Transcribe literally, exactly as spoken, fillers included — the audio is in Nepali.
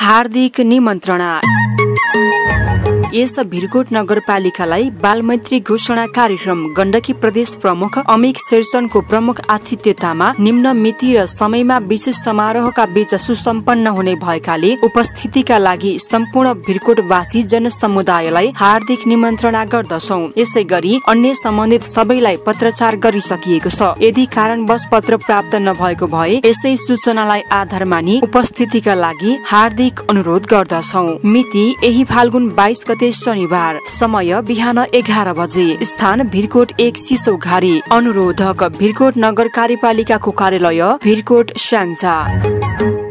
हार्दिक निमन्त्रणा। यस भिरकोट नगरपालिकालाई बालमैत्री घोषणा कार्यक्रम गण्डकी प्रदेश प्रमुख अमिक शेरचनको प्रमुख आतिथ्यतामा निम्न मिति र समयमा विशेष समारोहका बीच सुसम्पन्न हुने भएकाले उपस्थितिका लागि सम्पूर्ण भिरकोटवासी जनसमुदायलाई हार्दिक निमन्त्रणा गर्दछौं। यसै गरी अन्य सम्बन्धित सबैलाई पत्रचार गरिसकिएको छ। यदि कारणवश पत्र प्राप्त नभएको भए यसै सूचनालाई आधार मानी उपस्थितिका लागि हार्दिक अनुरोध गर्दछौं। मिति यही फाल्गुन बाइस गते शनिबार, समय बिहान एघार बजे, स्थान भिरकोट एक सिसौघारी। अनुरोधक भिरकोट नगर कार्यपालिकाको कार्यालय भिरकोट स्याङ्जा।